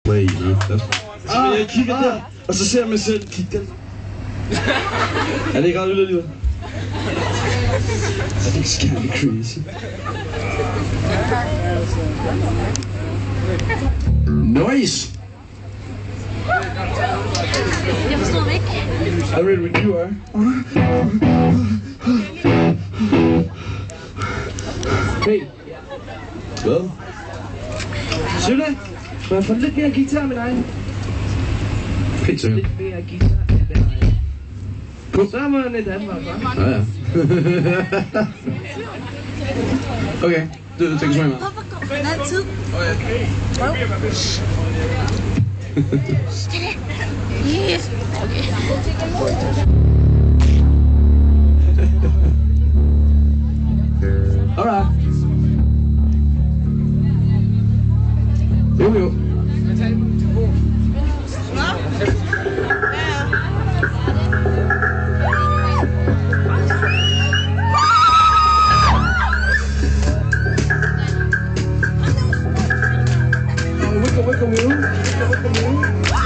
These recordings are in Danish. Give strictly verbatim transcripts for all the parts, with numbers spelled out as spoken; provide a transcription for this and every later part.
Så jeg kigger der, og så ser jeg mig selv kigge den. Er det ikke ret yderligere? I think it's kind of crazy. Noise! Jeg forstår det ikke. I read what you are. Hey. Hvad? Sølle, må jeg få lidt mere guitar med dig? Pænt sølle. Lidt mere guitar med dig. Så må jeg lidt andet, hva'? Ja, ja. Okay, det er tænkt mig. Hvorfor går det altid? Yes. Okay. Alright. Jo, jo. Wicca, wicca, woo. Wicca, wicca, woo.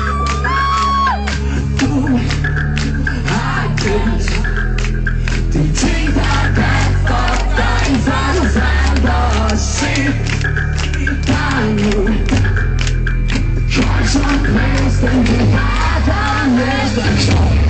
De ting, der er bad for dig, for dig, se dig nu. Contemplate, den du har der næste